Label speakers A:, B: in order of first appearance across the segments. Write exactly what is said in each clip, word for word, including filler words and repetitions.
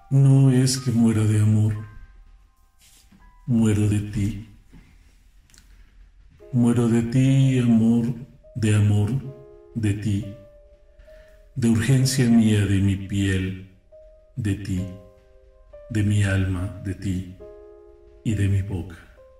A: No es que muera de amor, muero de ti. Muero de ti, amor, de amor, de ti, de urgencia mía, de mi piel, de ti, de mi alma, de ti, y de mi boca,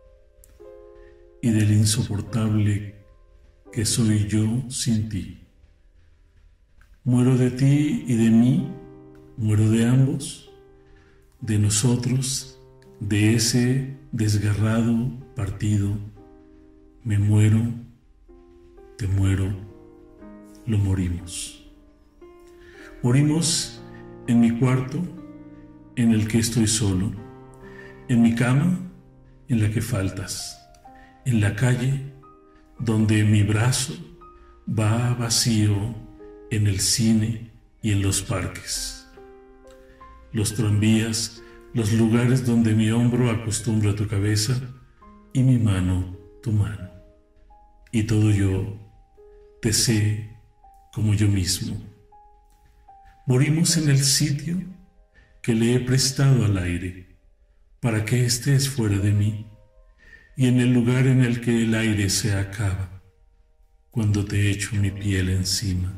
A: y del insoportable que soy yo sin ti. Muero de ti y de mí, muero de ambos, de nosotros, de ese desgarrado partido. Me muero, te muero, lo morimos. Morimos en mi cuarto, en el que estoy solo, en mi cama, en la que faltas, en la calle, donde mi brazo va vacío, en el cine y en los parques. Los tranvías, los lugares donde mi hombro acostumbra tu cabeza y mi mano tu mano. Y todo yo te sé como yo mismo. Morimos en el sitio que le he prestado al aire para que estés fuera de mí, y en el lugar en el que el aire se acaba cuando te echo mi piel encima.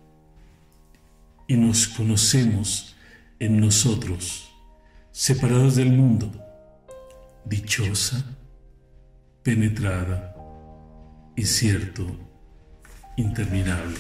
A: Y nos conocemos en nosotros, separados del mundo, dichosa, penetrada y cierto, interminable.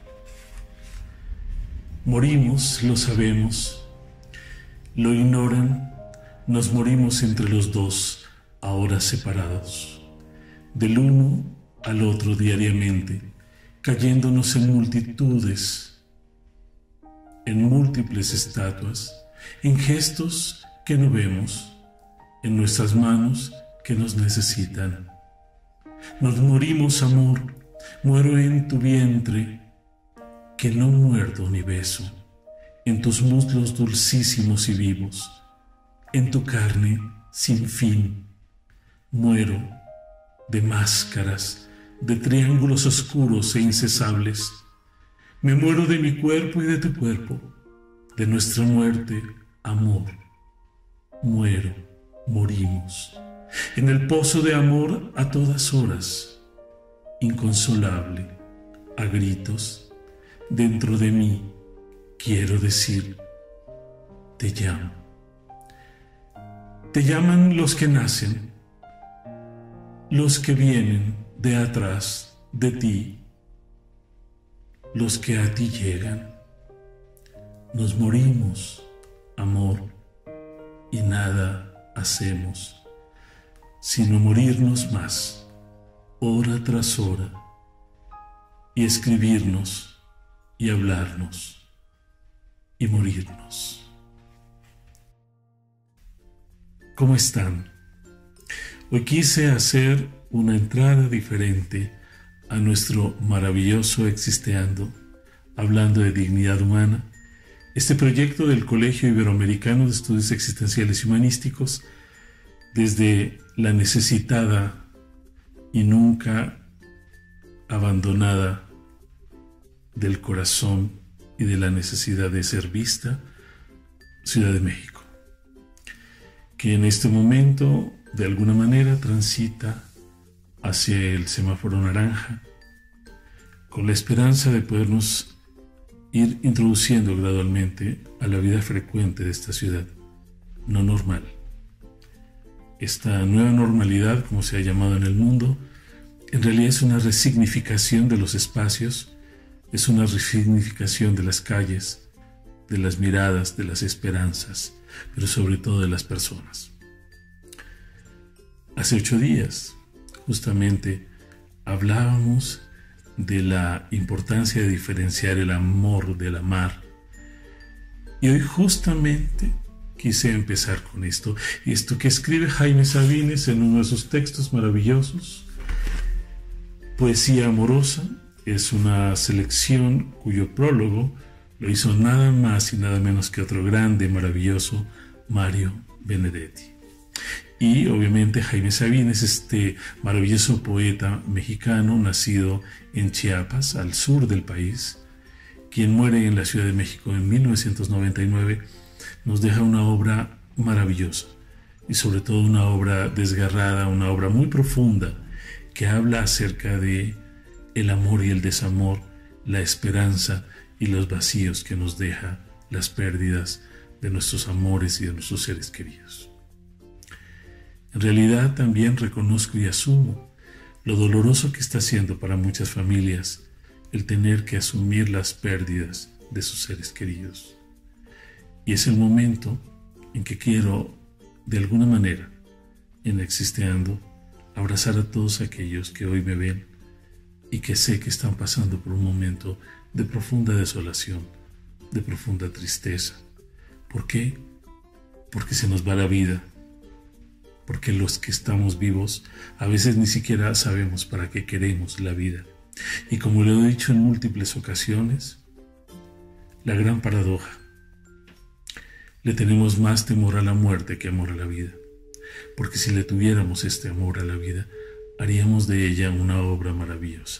A: Morimos, lo sabemos, lo ignoran, nos morimos entre los dos, ahora separados, del uno al otro diariamente, cayéndonos en multitudes, en múltiples estatuas, en gestos que no vemos, en nuestras manos que nos necesitan. Nos morimos, amor, muero en tu vientre, que no muerdo ni beso, en tus muslos dulcísimos y vivos, en tu carne sin fin. Muero de máscaras, de triángulos oscuros e incesables. Me muero de mi cuerpo y de tu cuerpo, de nuestra muerte, amor. Muero, morimos, en el pozo de amor a todas horas, inconsolable, a gritos, dentro de mí, quiero decir, te llamo. Te llaman los que nacen, los que vienen de atrás de ti, los que a ti llegan. Nos morimos, amor, y nada hacemos, sino morirnos más, hora tras hora, y escribirnos, y hablarnos, y morirnos. ¿Cómo están? Hoy quise hacer una entrada diferente a nuestro maravilloso Existeando, hablando de dignidad humana, este proyecto del Colegio Iberoamericano de Estudios Existenciales y Humanísticos, desde la necesitada y nunca abandonada del corazón y de la necesidad de ser vista, Ciudad de México, que en este momento de alguna manera transita hacia el semáforo naranja, con la esperanza de podernos ir introduciendo gradualmente a la vida frecuente de esta ciudad, no normal. Esta nueva normalidad, como se ha llamado en el mundo, en realidad es una resignificación de los espacios, es una resignificación de las calles, de las miradas, de las esperanzas, pero sobre todo de las personas. Hace ocho días, justamente, hablábamos de la importancia de diferenciar el amor del amar. Y hoy justamente quise empezar con esto. Esto que escribe Jaime Sabines en uno de sus textos maravillosos, Poesía Amorosa, es una selección cuyo prólogo lo hizo nada más y nada menos que otro grande, maravilloso Mario Benedetti. Y obviamente Jaime Sabines, este maravilloso poeta mexicano, nacido en Chiapas, al sur del país, quien muere en la Ciudad de México en mil novecientos noventa y nueve, nos deja una obra maravillosa y sobre todo una obra desgarrada, una obra muy profunda que habla acerca de el amor y el desamor, la esperanza y los vacíos que nos deja las pérdidas de nuestros amores y de nuestros seres queridos. En realidad también reconozco y asumo lo doloroso que está siendo para muchas familias el tener que asumir las pérdidas de sus seres queridos. Y es el momento en que quiero, de alguna manera, en Existeando, abrazar a todos aquellos que hoy me ven y que sé que están pasando por un momento de profunda desolación, de profunda tristeza. ¿Por qué? Porque se nos va la vida. Porque los que estamos vivos a veces ni siquiera sabemos para qué queremos la vida. Y como lo he dicho en múltiples ocasiones, la gran paradoja: le tenemos más temor a la muerte que amor a la vida. Porque si le tuviéramos este amor a la vida, haríamos de ella una obra maravillosa.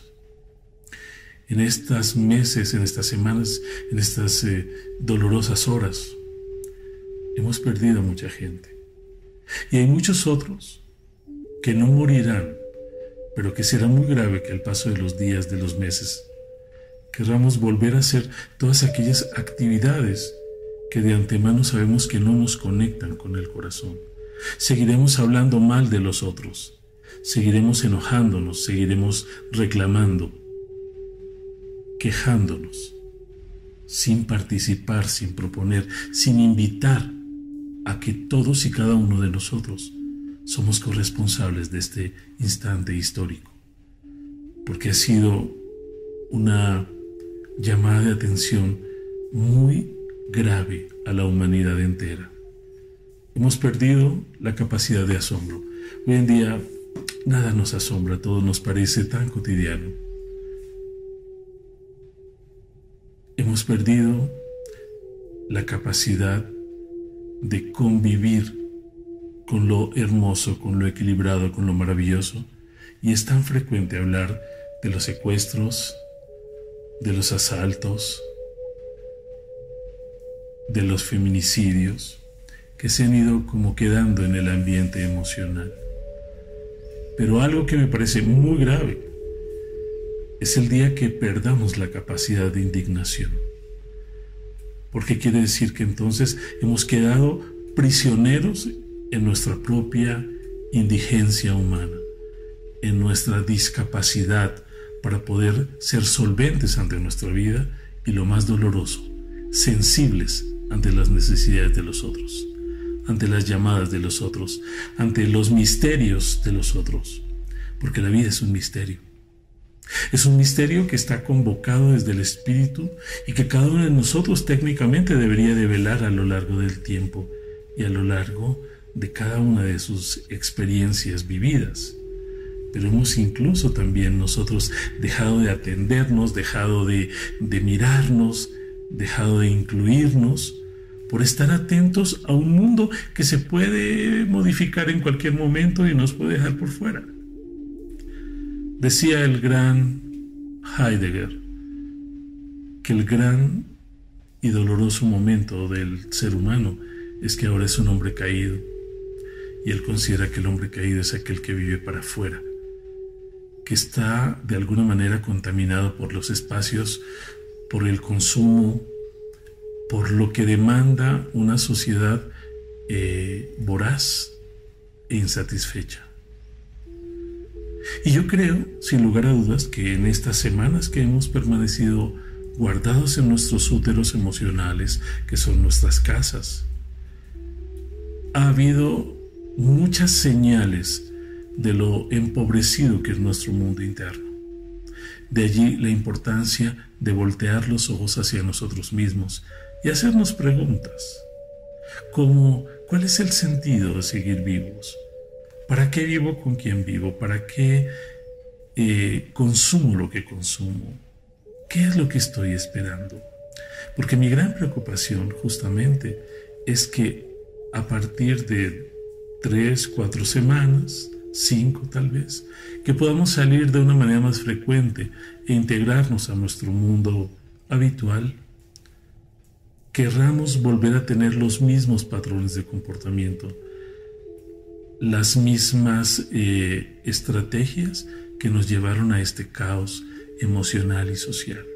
A: En estos meses, en estas semanas, en estas eh, dolorosas horas, hemos perdido a mucha gente. Y hay muchos otros que no morirán, pero que será muy grave que al paso de los días, de los meses, querramos volver a hacer todas aquellas actividades que de antemano sabemos que no nos conectan con el corazón. Seguiremos hablando mal de los otros, seguiremos enojándonos, seguiremos reclamando, quejándonos, sin participar, sin proponer, sin invitar a que todos y cada uno de nosotros somos corresponsables de este instante histórico, porque ha sido una llamada de atención muy grave a la humanidad entera. Hemos perdido la capacidad de asombro. Hoy en día nada nos asombra, todo nos parece tan cotidiano. Hemos perdido la capacidad de convivir con lo hermoso, con lo equilibrado, con lo maravilloso, y es tan frecuente hablar de los secuestros, de los asaltos, de los feminicidios, que se han ido como quedando en el ambiente emocional. Pero algo que me parece muy grave es el día que perdamos la capacidad de indignación. Porque quiere decir que entonces hemos quedado prisioneros en nuestra propia indigencia humana, en nuestra discapacidad para poder ser solventes ante nuestra vida y, lo más doloroso, sensibles ante las necesidades de los otros, ante las llamadas de los otros, ante los misterios de los otros, porque la vida es un misterio. Es un misterio que está convocado desde el espíritu y que cada uno de nosotros técnicamente debería develar a lo largo del tiempo y a lo largo de cada una de sus experiencias vividas. Pero hemos incluso también nosotros dejado de atendernos, dejado de, de mirarnos, dejado de incluirnos por estar atentos a un mundo que se puede modificar en cualquier momento y nos puede dejar por fuera. Decía el gran Heidegger que el gran y doloroso momento del ser humano es que ahora es un hombre caído, y él considera que el hombre caído es aquel que vive para afuera, que está de alguna manera contaminado por los espacios, por el consumo, por lo que demanda una sociedad eh, voraz e insatisfecha. Y yo creo, sin lugar a dudas, que en estas semanas que hemos permanecido guardados en nuestros úteros emocionales, que son nuestras casas, ha habido muchas señales de lo empobrecido que es nuestro mundo interno. De allí la importancia de voltear los ojos hacia nosotros mismos y hacernos preguntas, como ¿cuál es el sentido de seguir vivos? ¿Para qué vivo con quien vivo? ¿Para qué eh, consumo lo que consumo? ¿Qué es lo que estoy esperando? Porque mi gran preocupación justamente es que a partir de tres, cuatro semanas, cinco tal vez, que podamos salir de una manera más frecuente e integrarnos a nuestro mundo habitual, querramos volver a tener los mismos patrones de comportamiento, las mismas eh, estrategias que nos llevaron a este caos emocional y social.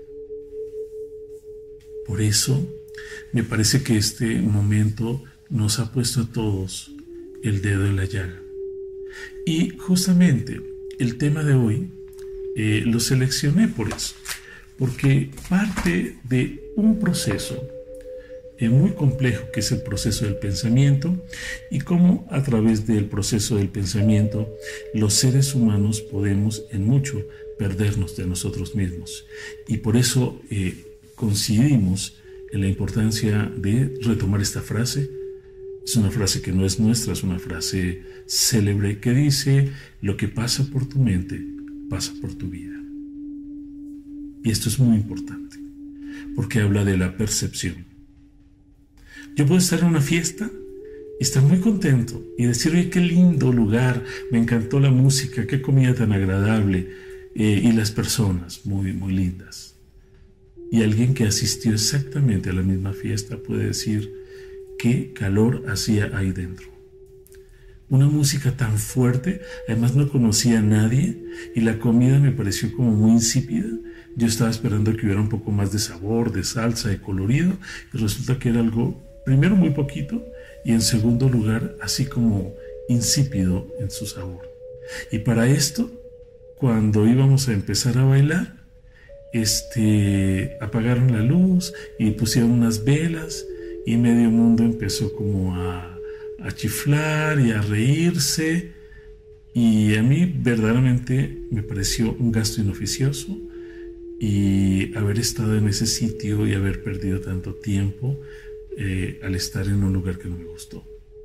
A: Por eso, me parece que este momento nos ha puesto a todos el dedo en la llaga. Y justamente el tema de hoy eh, lo seleccioné por eso, porque parte de un proceso eh, muy complejo que es el proceso del pensamiento, y cómo a través del proceso del pensamiento los seres humanos podemos en mucho perdernos de nosotros mismos. Y por eso eh, coincidimos en la importancia de retomar esta frase. Es una frase que no es nuestra, es una frase célebre que dice: lo que pasa por tu mente, pasa por tu vida. Y esto es muy importante, porque habla de la percepción. Yo puedo estar en una fiesta y estar muy contento y decir: oye, qué lindo lugar, me encantó la música, qué comida tan agradable, eh, y las personas muy, muy lindas. Y alguien que asistió exactamente a la misma fiesta puede decir: qué calor hacía ahí dentro. Una música tan fuerte, además no conocía a nadie y la comida me pareció como muy insípida. Yo estaba esperando que hubiera un poco más de sabor, de salsa, de colorido, y resulta que era algo, primero muy poquito, y en segundo lugar así como insípido en su sabor. Y para esto, cuando íbamos a empezar a bailar, este, apagaron la luz y pusieron unas velas, y medio mundo empezó como a, a chiflar y a reírse, y a mí verdaderamente me pareció un gasto inoficioso, y haber estado en ese sitio y haber perdido tanto tiempo eh, al estar en un lugar que no me gustó.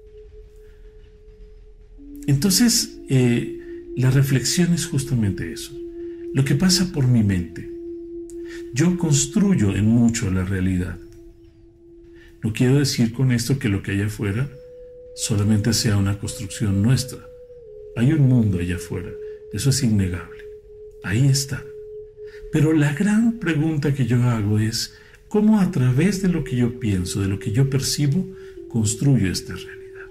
A: Entonces, eh, la reflexión es justamente eso, lo que pasa por mi mente. Yo construyo en mucho la realidad. No quiero decir con esto que lo que hay afuera solamente sea una construcción nuestra. Hay un mundo allá afuera, eso es innegable. Ahí está. Pero la gran pregunta que yo hago es: ¿cómo a través de lo que yo pienso, de lo que yo percibo, construyo esta realidad?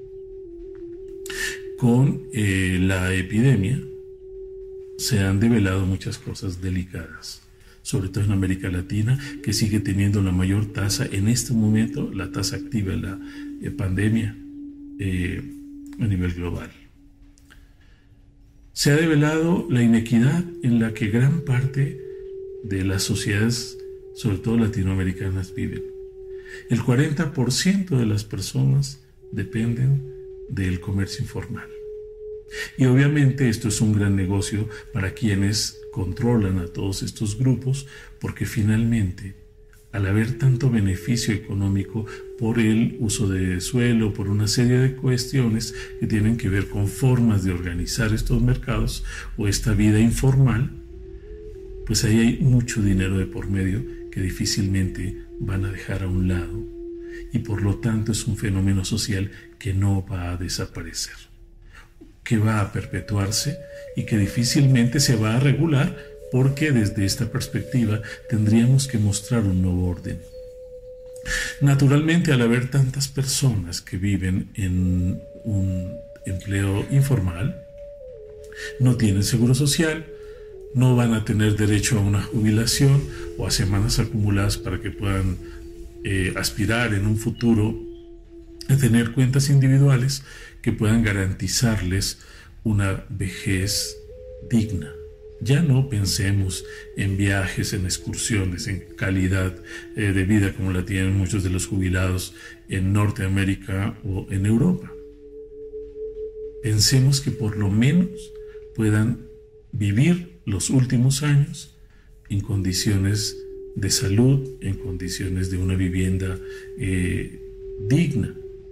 A: Con eh, la epidemia se han develado muchas cosas delicadas, sobre todo en América Latina, que sigue teniendo la mayor tasa en este momento, la tasa activa de la eh, pandemia eh, a nivel global. Se ha develado la inequidad en la que gran parte de las sociedades, sobre todo latinoamericanas, viven. El cuarenta por ciento de las personas dependen del comercio informal. Y obviamente esto es un gran negocio para quienes controlan a todos estos grupos, porque finalmente, al haber tanto beneficio económico por el uso de suelo, por una serie de cuestiones que tienen que ver con formas de organizar estos mercados o esta vida informal, pues ahí hay mucho dinero de por medio que difícilmente van a dejar a un lado, y por lo tanto es un fenómeno social que no va a desaparecer, que va a perpetuarse y que difícilmente se va a regular, porque desde esta perspectiva tendríamos que mostrar un nuevo orden. Naturalmente, al haber tantas personas que viven en un empleo informal, no tienen seguro social, no van a tener derecho a una jubilación o a semanas acumuladas para que puedan eh, aspirar en un futuro a tener cuentas individuales que puedan garantizarles una vejez digna. Ya no pensemos en viajes, en excursiones, en calidad eh, de vida como la tienen muchos de los jubilados en Norteamérica o en Europa. Pensemos que por lo menos puedan vivir los últimos años en condiciones de salud, en condiciones de una vivienda eh, digna,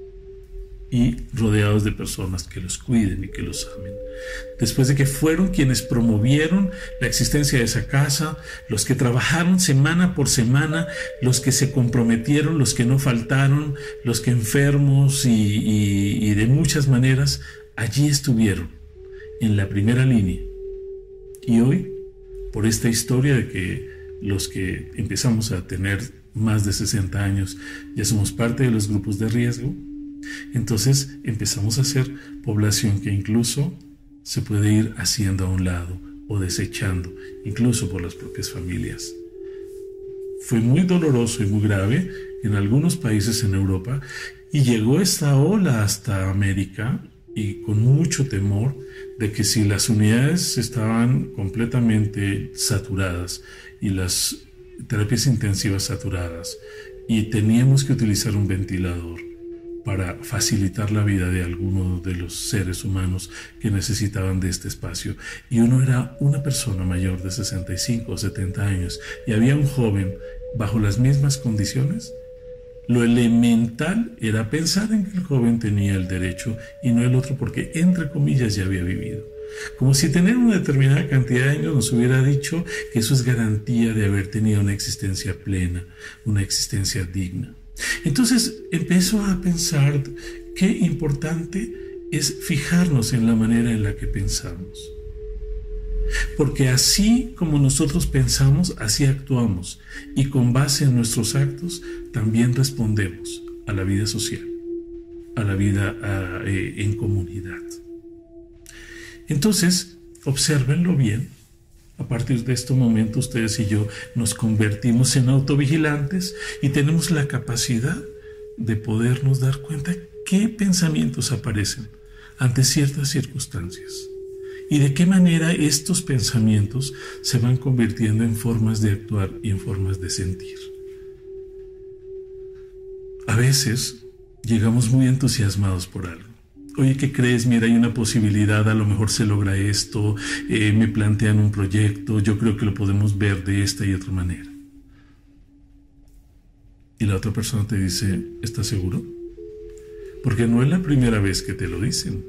A: y rodeados de personas que los cuiden y que los amen. Después de que fueron quienes promovieron la existencia de esa casa, los que trabajaron semana por semana, los que se comprometieron, los que no faltaron, los que enfermos y, y, y de muchas maneras allí estuvieron, en la primera línea. Y hoy, por esta historia de que los que empezamos a tener más de sesenta años ya somos parte de los grupos de riesgo, entonces empezamos a ser población que incluso se puede ir haciendo a un lado o desechando, incluso por las propias familias. Fue muy doloroso y muy grave en algunos países en Europa y llegó esta ola hasta América, y con mucho temor de que si las unidades estaban completamente saturadas y las terapias intensivas saturadas y teníamos que utilizar un ventilador para facilitar la vida de algunos de los seres humanos que necesitaban de este espacio, y uno era una persona mayor de sesenta y cinco o setenta años y había un joven bajo las mismas condiciones, lo elemental era pensar en que el joven tenía el derecho y no el otro porque, entre comillas, ya había vivido. Como si tener una determinada cantidad de años nos hubiera dicho que eso es garantía de haber tenido una existencia plena, una existencia digna. Entonces empezó a pensar qué importante es fijarnos en la manera en la que pensamos. Porque así como nosotros pensamos, así actuamos, y con base en nuestros actos también respondemos a la vida social, a la vida a, eh, en comunidad. Entonces, obsérvenlo bien. A partir de este momento, ustedes y yo nos convertimos en autovigilantes y tenemos la capacidad de podernos dar cuenta qué pensamientos aparecen ante ciertas circunstancias y de qué manera estos pensamientos se van convirtiendo en formas de actuar y en formas de sentir. A veces llegamos muy entusiasmados por algo. Oye, ¿qué crees? Mira, hay una posibilidad, a lo mejor se logra esto, eh, me plantean un proyecto, yo creo que lo podemos ver de esta y otra manera. Y la otra persona te dice, ¿estás seguro? Porque no es la primera vez que te lo dicen.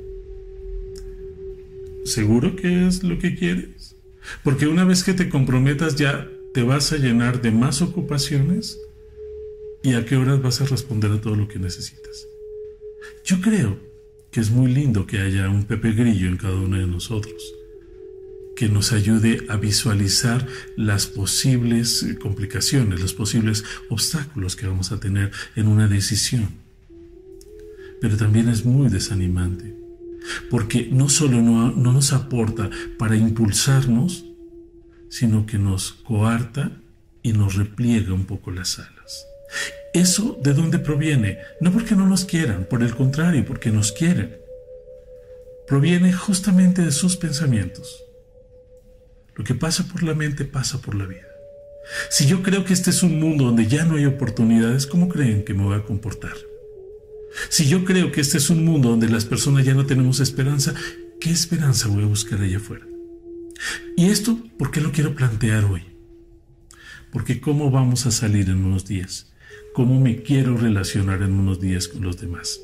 A: ¿Seguro que es lo que quieres? Porque una vez que te comprometas ya te vas a llenar de más ocupaciones, ¿y a qué horas vas a responder a todo lo que necesitas? Yo creo que es muy lindo que haya un Pepe Grillo en cada uno de nosotros, que nos ayude a visualizar las posibles complicaciones, los posibles obstáculos que vamos a tener en una decisión. Pero también es muy desanimante, porque no solo no, no nos aporta para impulsarnos, sino que nos coarta y nos repliega un poco las alas. ¿Eso de dónde proviene? No porque no nos quieran, por el contrario, porque nos quieren. Proviene justamente de sus pensamientos. Lo que pasa por la mente pasa por la vida. Si yo creo que este es un mundo donde ya no hay oportunidades, ¿cómo creen que me voy a comportar? Si yo creo que este es un mundo donde las personas ya no tenemos esperanza, ¿qué esperanza voy a buscar allá afuera? Y esto, ¿por qué lo quiero plantear hoy? Porque ¿cómo vamos a salir en unos días? ¿Cómo me quiero relacionar en unos días con los demás?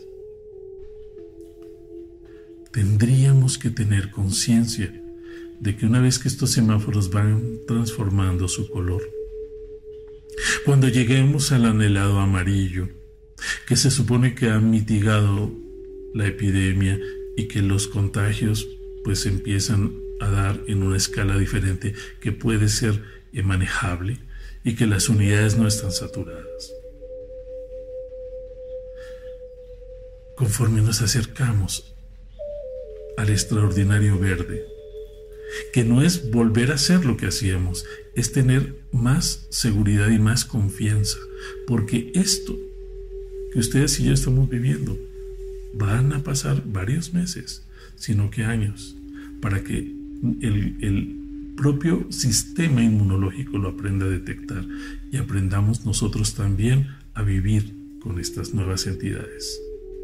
A: Tendríamos que tener conciencia de que una vez que estos semáforos van transformando su color, cuando lleguemos al anhelado amarillo, que se supone que ha mitigado la epidemia y que los contagios pues empiezan a dar en una escala diferente que puede ser manejable y que las unidades no están saturadas. Conforme nos acercamos al extraordinario verde, que no es volver a hacer lo que hacíamos, es tener más seguridad y más confianza, porque esto que ustedes y yo estamos viviendo van a pasar varios meses, sino que años, para que el, el propio sistema inmunológico lo aprenda a detectar y aprendamos nosotros también a vivir con estas nuevas entidades.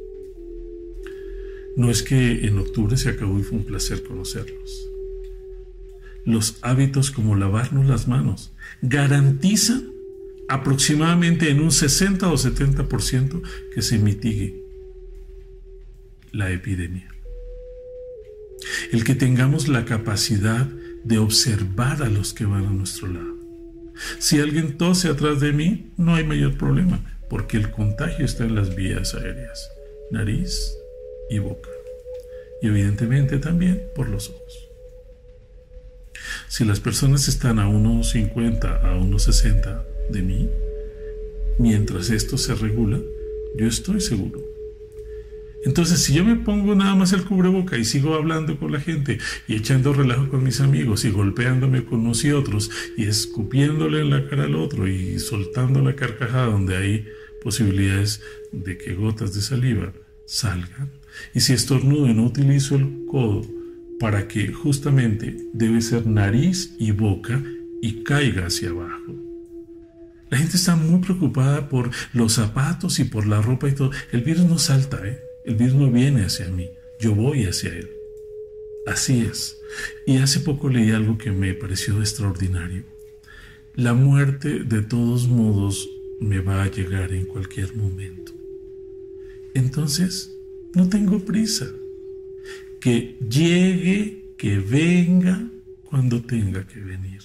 A: No es que en octubre se acabó y fue un placer conocerlos. Los hábitos como lavarnos las manos garantizan aproximadamente en un sesenta o setenta por ciento que se mitigue la epidemia. El que tengamos la capacidad de observar a los que van a nuestro lado. Si alguien tose atrás de mí, no hay mayor problema, porque el contagio está en las vías aéreas, nariz y boca, y evidentemente también por los ojos. Si las personas están a uno cincuenta, a uno sesenta de mí, mientras esto se regula, yo estoy seguro. Entonces, si yo me pongo nada más el cubreboca y sigo hablando con la gente y echando relajo con mis amigos y golpeándome con unos y otros y escupiéndole en la cara al otro y soltando la carcajada donde hay posibilidades de que gotas de saliva salgan, y si estornudo y no utilizo el codo para que justamente debe ser nariz y boca y caiga hacia abajo. La gente está muy preocupada por los zapatos y por la ropa y todo. El virus no salta, ¿eh? El virus no viene hacia mí, yo voy hacia él. Así es. Y hace poco leí algo que me pareció extraordinario. La muerte, de todos modos, me va a llegar en cualquier momento. Entonces, no tengo prisa. Que llegue, que venga cuando tenga que venir.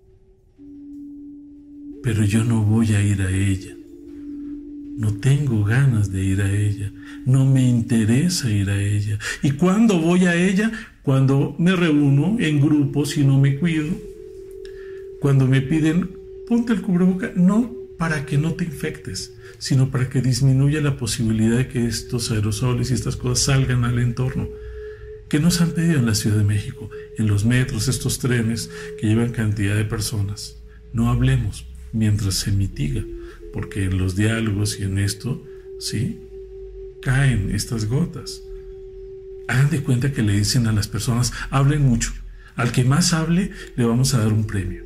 A: Pero yo no voy a ir a ella. No tengo ganas de ir a ella. No me interesa ir a ella. ¿Y cuándo voy a ella? Cuando me reúno en grupos y no me cuido. Cuando me piden, ponte el cubreboca, no para que no te infectes, sino para que disminuya la posibilidad de que estos aerosoles y estas cosas salgan al entorno. ¿Qué nos han pedido en la Ciudad de México? En los metros, estos trenes que llevan cantidad de personas. No hablemos mientras se mitiga, porque en los diálogos y en esto, sí, caen estas gotas. Hagan de cuenta que le dicen a las personas, hablen mucho. Al que más hable, le vamos a dar un premio.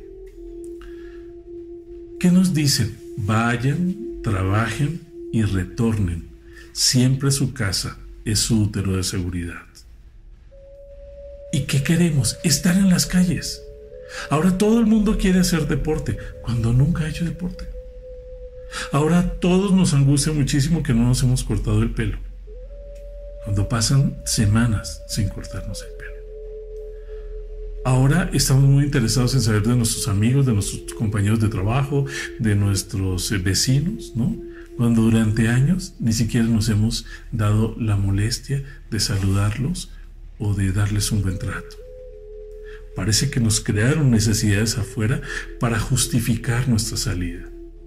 A: ¿Qué nos dicen? Vayan, trabajen y retornen. Siempre su casa es su útero de seguridad. ¿Y qué queremos? Estar en las calles. Ahora todo el mundo quiere hacer deporte, cuando nunca ha hecho deporte. Ahora a todos nos angustia muchísimo que no nos hemos cortado el pelo, cuando pasan semanas sin cortarnos el pelo. Ahora estamos muy interesados en saber de nuestros amigos, de nuestros compañeros de trabajo, de nuestros vecinos, ¿no? Cuando durante años ni siquiera nos hemos dado la molestia de saludarlos o de darles un buen trato. Parece que nos crearon necesidades afuera para justificar nuestra salida.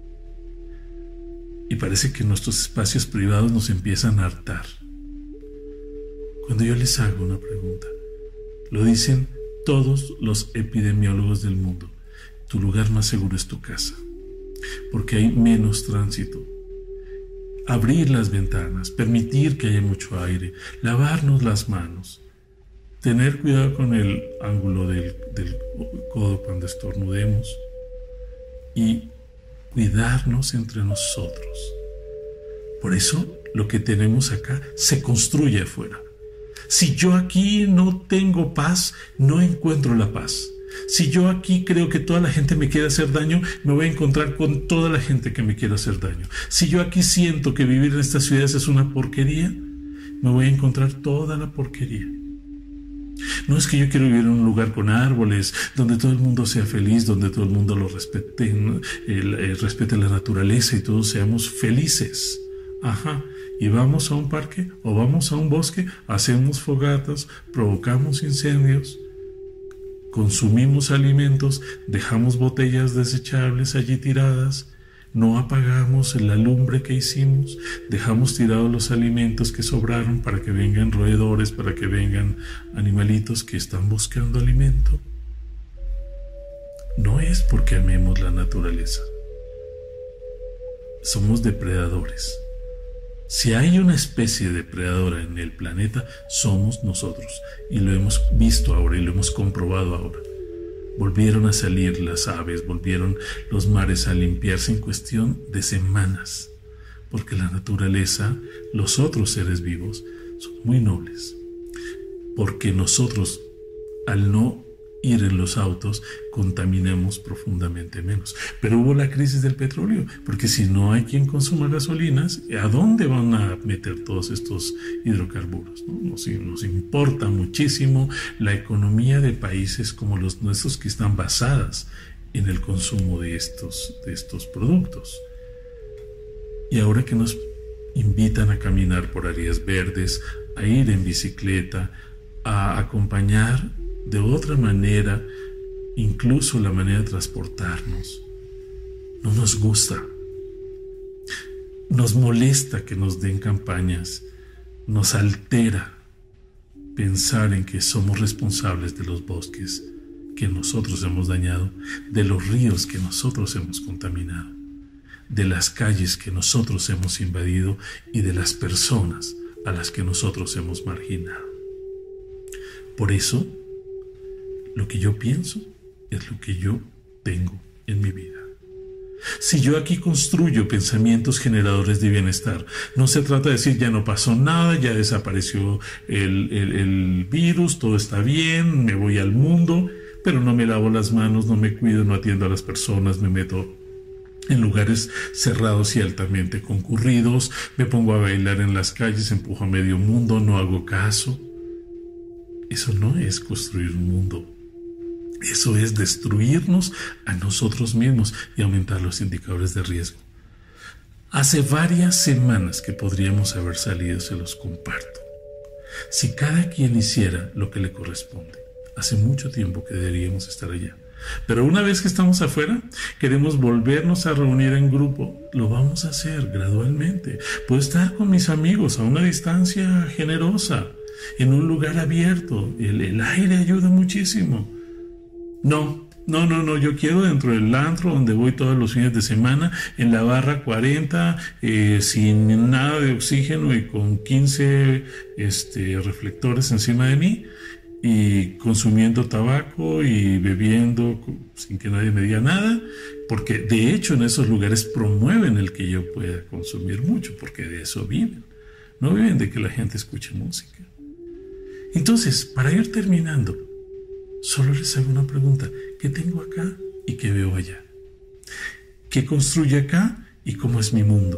A: Y parece que nuestros espacios privados nos empiezan a hartar. Cuando yo les hago una pregunta, lo dicen todos los epidemiólogos del mundo: tu lugar más seguro es tu casa, porque hay menos tránsito. Abrir las ventanas, permitir que haya mucho aire, lavarnos las manos, tener cuidado con el ángulo del, del codo cuando estornudemos y cuidarnos entre nosotros. Por eso lo que tenemos acá se construye afuera. Si yo aquí no tengo paz, no encuentro la paz. Si yo aquí creo que toda la gente me quiere hacer daño, me voy a encontrar con toda la gente que me quiere hacer daño. Si yo aquí siento que vivir en estas ciudades es una porquería, me voy a encontrar toda la porquería. No es que yo quiero vivir en un lugar con árboles, donde todo el mundo sea feliz, donde todo el mundo lo respete, eh, respete la naturaleza y todos seamos felices. Ajá. Y vamos a un parque o vamos a un bosque, hacemos fogatas, provocamos incendios, consumimos alimentos, dejamos botellas desechables allí tiradas, no apagamos la lumbre que hicimos, dejamos tirados los alimentos que sobraron para que vengan roedores, para que vengan animalitos que están buscando alimento. No es porque amemos la naturaleza. Somos depredadores. Si hay una especie depredadora en el planeta, somos nosotros, y lo hemos visto ahora y lo hemos comprobado ahora. Volvieron a salir las aves, volvieron los mares a limpiarse en cuestión de semanas, porque la naturaleza, los otros seres vivos, son muy nobles, porque nosotros, al no ir en los autos, contaminamos profundamente menos. Pero hubo la crisis del petróleo, porque si no hay quien consuma gasolinas, ¿a dónde van a meter todos estos hidrocarburos? ¿No? Nos, nos importa muchísimo la economía de países como los nuestros, que están basadas en el consumo de estos, de estos productos. Y ahora que nos invitan a caminar por áreas verdes, a ir en bicicleta, a acompañar de otra manera, incluso la manera de transportarnos, no nos gusta. nos molesta que nos den campañas, nos altera pensar en que somos responsables de los bosques que nosotros hemos dañado, de los ríos que nosotros hemos contaminado, de las calles que nosotros hemos invadido y de las personas a las que nosotros hemos marginado. Por eso, lo que yo pienso es lo que yo tengo en mi vida. Si yo aquí construyo pensamientos generadores de bienestar, no se trata de decir ya no pasó nada, ya desapareció el, el, el virus, todo está bien, me voy al mundo, pero no me lavo las manos, no me cuido, no atiendo a las personas, me meto en lugares cerrados y altamente concurridos, me pongo a bailar en las calles, empujo a medio mundo, no hago caso. Eso no es construir un mundo. Eso es destruirnos a nosotros mismos y aumentar los indicadores de riesgo. Hace varias semanas que podríamos haber salido, se los comparto. Si cada quien hiciera lo que le corresponde, hace mucho tiempo que deberíamos estar allá. Pero una vez que estamos afuera, queremos volvernos a reunir en grupo. Lo vamos a hacer gradualmente. Puedo estar con mis amigos a una distancia generosa, en un lugar abierto. El, el aire ayuda muchísimo. No, no, no, no, yo quiero dentro del antro donde voy todos los fines de semana, en la barra cuarenta, eh, sin nada de oxígeno y con quince este, reflectores encima de mí, y consumiendo tabaco y bebiendo sin que nadie me diga nada, porque de hecho en esos lugares promueven el que yo pueda consumir mucho, porque de eso viven, no viven de que la gente escuche música. Entonces, para ir terminando, solo les hago una pregunta. ¿Qué tengo acá y qué veo allá? ¿Qué construye acá y cómo es mi mundo?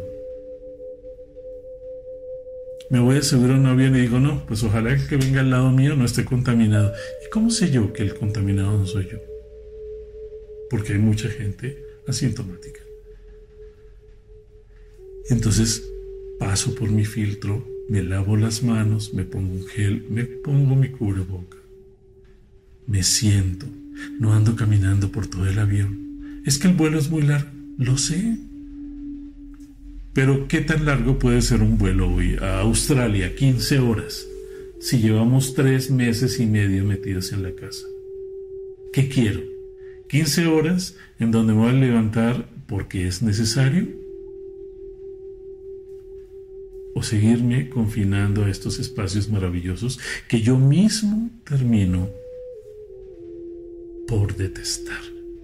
A: Me voy a subir a un avión y digo, no, pues ojalá que venga al lado mío no esté contaminado. ¿Y cómo sé yo que el contaminado no soy yo? Porque hay mucha gente asintomática. Entonces paso por mi filtro, me lavo las manos, me pongo un gel, me pongo mi cubreboca. Me siento, no ando caminando por todo el avión. Es que el vuelo es muy largo, lo sé. Pero ¿qué tan largo puede ser un vuelo hoy a Australia? quince horas. Si llevamos tres meses y medio metidos en la casa. ¿Qué quiero? ¿quince horas en donde me voy a levantar porque es necesario? ¿O seguirme confinando a estos espacios maravillosos que yo mismo termino por detestar?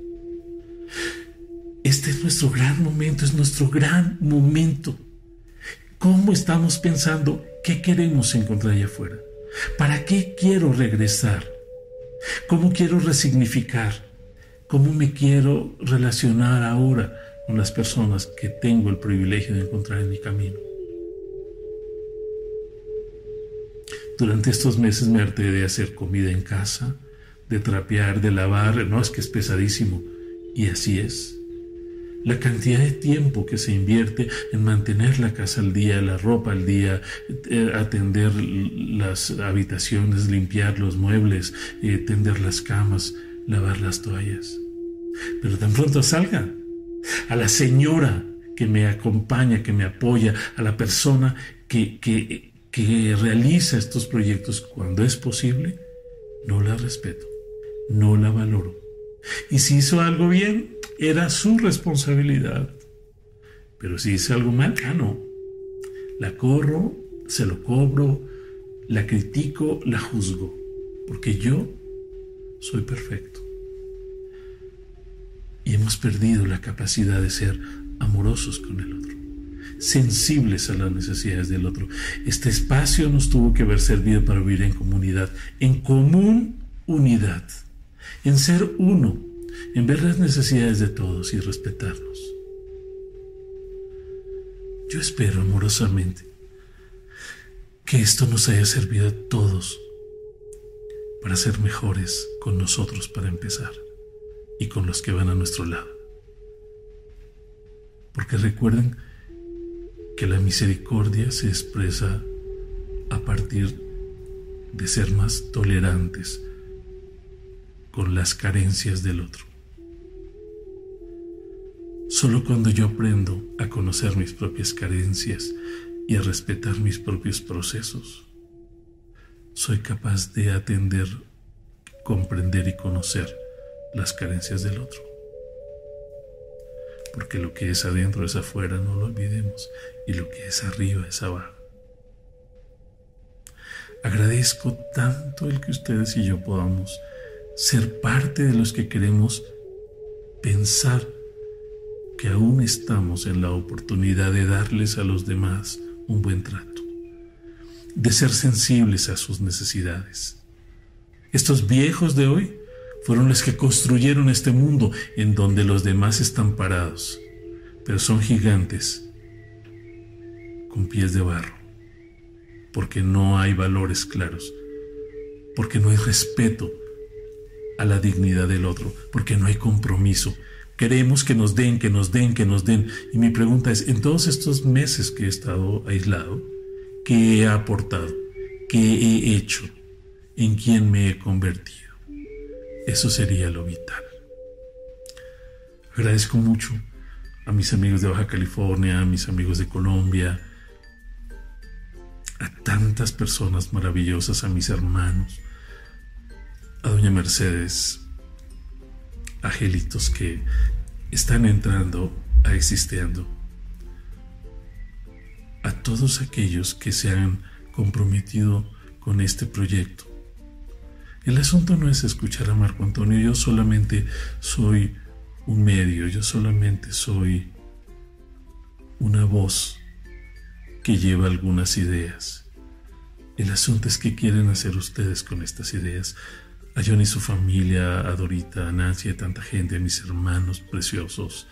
A: Este es nuestro gran momento, es nuestro gran momento. ¿Cómo estamos pensando? ¿Qué queremos encontrar allá afuera? ¿Para qué quiero regresar? ¿Cómo quiero resignificar? ¿Cómo me quiero relacionar ahora con las personas que tengo el privilegio de encontrar en mi camino? Durante estos meses me harté de hacer comida en casa, de trapear, de lavar. No, es que es pesadísimo. Y así es. La cantidad de tiempo que se invierte en mantener la casa al día, la ropa al día, eh, atender las habitaciones, limpiar los muebles, eh, tender las camas, lavar las toallas. Pero tan pronto salga, a la señora que me acompaña, que me apoya, a la persona que, que, que realiza estos proyectos cuando es posible, no la respeto, no la valoro. Y si hizo algo bien, era su responsabilidad. Pero si hice algo mal, ah, no. La corro, se lo cobro, la critico, la juzgo. Porque yo soy perfecto. Y hemos perdido la capacidad de ser amorosos con el otro, sensibles a las necesidades del otro. Este espacio nos tuvo que haber servido para vivir en comunidad, en común unidad, en ser uno, en ver las necesidades de todos y respetarnos. Yo espero amorosamente que esto nos haya servido a todos para ser mejores con nosotros para empezar y con los que van a nuestro lado. Porque recuerden que la misericordia se expresa a partir de ser más tolerantes con las carencias del otro. Solo cuando yo aprendo a conocer mis propias carencias y a respetar mis propios procesos, soy capaz de atender, comprender y conocer las carencias del otro. Porque lo que es adentro es afuera, no lo olvidemos, y lo que es arriba es abajo. Agradezco tanto el que ustedes y yo podamos ser parte de los que queremos pensar que aún estamos en la oportunidad de darles a los demás un buen trato, de ser sensibles a sus necesidades. Estos viejos de hoy fueron los que construyeron este mundo en donde los demás están parados, pero son gigantes con pies de barro, porque no hay valores claros, porque no hay respeto a la dignidad del otro, porque no hay compromiso. Queremos que nos den, que nos den, que nos den. Y mi pregunta es, en todos estos meses que he estado aislado, ¿qué he aportado? ¿Qué he hecho? ¿En quién me he convertido? Eso sería lo vital. Agradezco mucho a mis amigos de Baja California, a mis amigos de Colombia, a tantas personas maravillosas, a mis hermanos, a doña Mercedes, angelitos que están entrando a Existeando, a todos aquellos que se han comprometido con este proyecto. El asunto no es escuchar a Marco Antonio, yo solamente soy un medio, yo solamente soy una voz que lleva algunas ideas. El asunto es qué quieren hacer ustedes con estas ideas. A John y su familia, a Dorita, a Nancy, a tanta gente, a mis hermanos preciosos,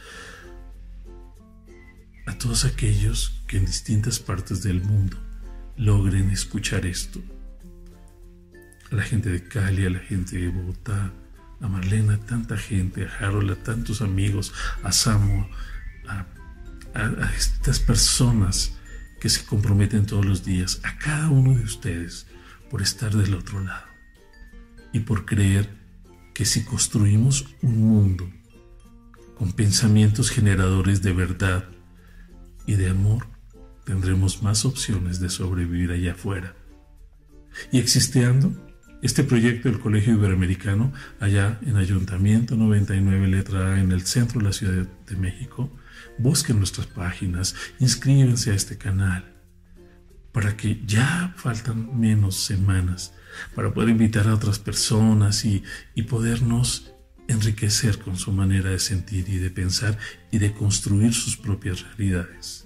A: a todos aquellos que en distintas partes del mundo logren escuchar esto. A la gente de Cali, a la gente de Bogotá, a Marlena, a tanta gente, a Harold, a tantos amigos, a Samu, a, a, a estas personas que se comprometen todos los días, a cada uno de ustedes por estar del otro lado y por creer que si construimos un mundo con pensamientos generadores de verdad y de amor, tendremos más opciones de sobrevivir allá afuera. Y Existeando, este proyecto del Colegio Iberoamericano, allá en Ayuntamiento noventa y nueve, letra A, en el centro de la Ciudad de México, busquen nuestras páginas, inscríbanse a este canal, para que ya faltan menos semanas para poder invitar a otras personas y, y podernos enriquecer con su manera de sentir y de pensar y de construir sus propias realidades.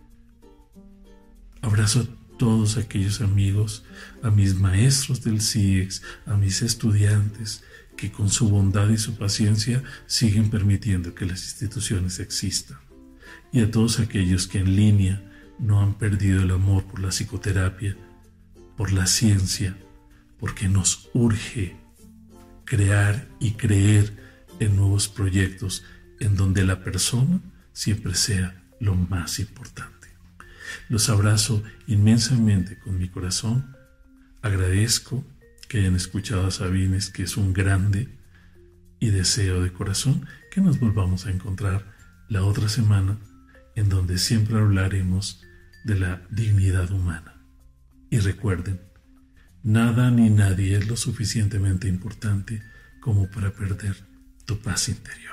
A: Abrazo a todos aquellos amigos, a mis maestros del C I E X, a mis estudiantes que con su bondad y su paciencia siguen permitiendo que las instituciones existan, y a todos aquellos que en línea no han perdido el amor por la psicoterapia, por la ciencia, porque nos urge crear y creer en nuevos proyectos en donde la persona siempre sea lo más importante. Los abrazo inmensamente con mi corazón. Agradezco que hayan escuchado a Sabines, que es un grande, y deseo de corazón que nos volvamos a encontrar la otra semana, en donde siempre hablaremos de la dignidad humana. Y recuerden, nada ni nadie es lo suficientemente importante como para perder tu paz interior.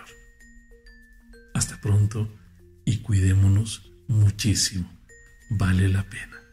A: Hasta pronto y cuidémonos muchísimo. Vale la pena.